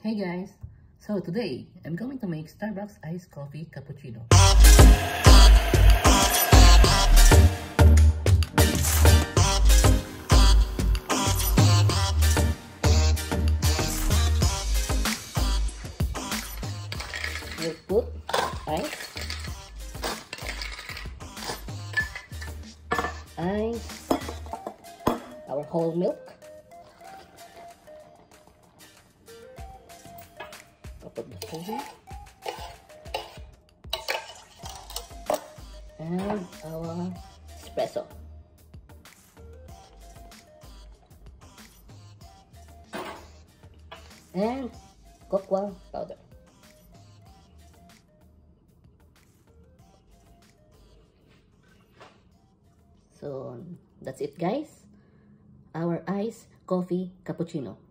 Hey guys, so today I'm going to make Starbucks iced coffee cappuccino. We'll put ice, our whole milk. I'll put the coffee and our espresso. And cocoa powder. So that's it guys, our iced coffee cappuccino.